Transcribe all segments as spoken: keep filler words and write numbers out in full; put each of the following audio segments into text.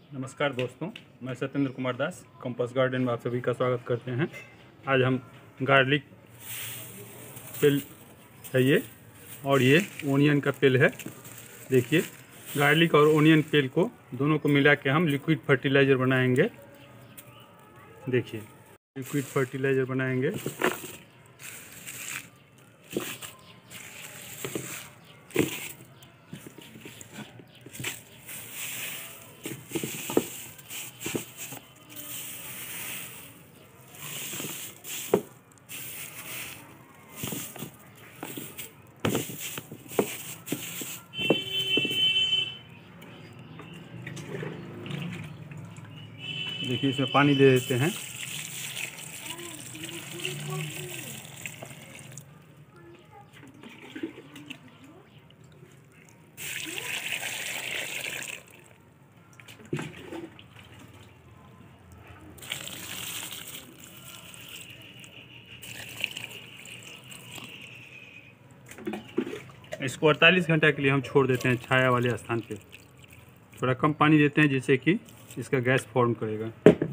नमस्कार दोस्तों, मैं सत्येंद्र कुमार दास कंपास गार्डन में आप सभी का स्वागत करते हैं। आज हम गार्लिक पेल है ये और ये ओनियन का पेल है। देखिए, गार्लिक और ओनियन पेल को दोनों को मिला के हम लिक्विड फर्टिलाइज़र बनाएंगे। देखिए, लिक्विड फर्टिलाइज़र बनाएंगे। देखिए, इसमें पानी दे देते हैं। इसको अड़तालीस घंटा के लिए हम छोड़ देते हैं छाया वाले स्थान पे। थोड़ा कम पानी देते हैं जिससे कि इसका गैस फॉर्म करेगा।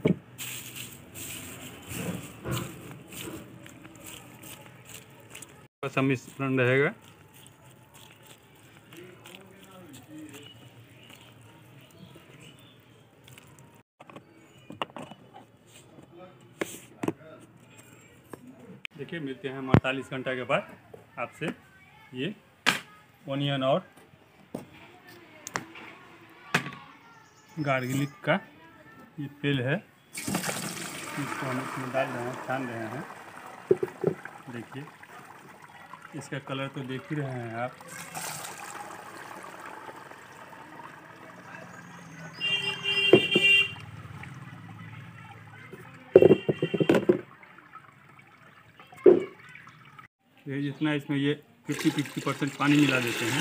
सम्मिश्रण रहेगा। देखिए, मिलते हैं हम अड़तालीस घंटा के बाद आपसे। ये ओनियन और गार्लिक का ये पेल है, इसको हम इसमें डाल रहे हैं, छान रहे हैं। देखिए, इसका कलर तो देख ही रहे हैं आप। ये जितना इसमें ये फिफ्टी फिफ्टी परसेंट पानी मिला देते हैं।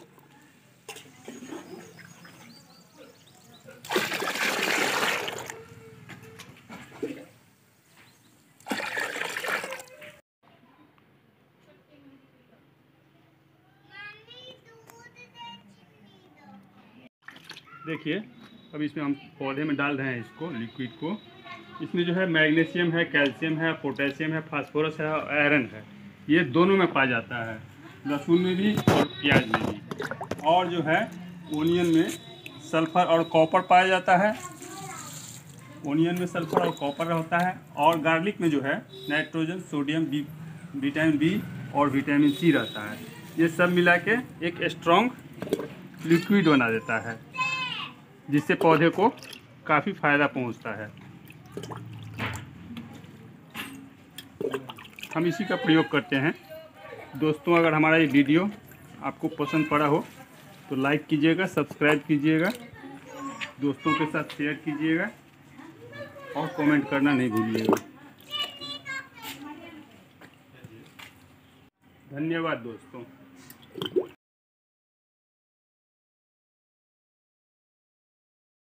देखिए, अब इसमें हम पौधे में डाल रहे हैं इसको, लिक्विड को। इसमें जो है मैग्नीशियम है, कैल्शियम है, पोटेशियम है, फास्फोरस है और आयरन है। ये दोनों में पाया जाता है, लहसुन में भी और प्याज में भी। और जो है ओनियन में सल्फर और कॉपर पाया जाता है। ओनियन में सल्फर और कॉपर होता है। और गार्लिक में जो है nitrogen, sodium, B vitamin B और विटामिन सी रहता है। ये सब मिला के एक स्ट्रॉन्ग लिक्विड बना देता है, जिससे पौधे को काफ़ी फायदा पहुंचता है। हम इसी का प्रयोग करते हैं। दोस्तों, अगर हमारा ये वीडियो आपको पसंद पड़ा हो तो लाइक कीजिएगा, सब्सक्राइब कीजिएगा, दोस्तों के साथ शेयर कीजिएगा और कमेंट करना नहीं भूलिएगा। धन्यवाद दोस्तों।